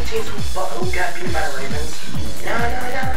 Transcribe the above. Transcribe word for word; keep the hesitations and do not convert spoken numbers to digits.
teams who, who got beat by the Ravens. No, no, no.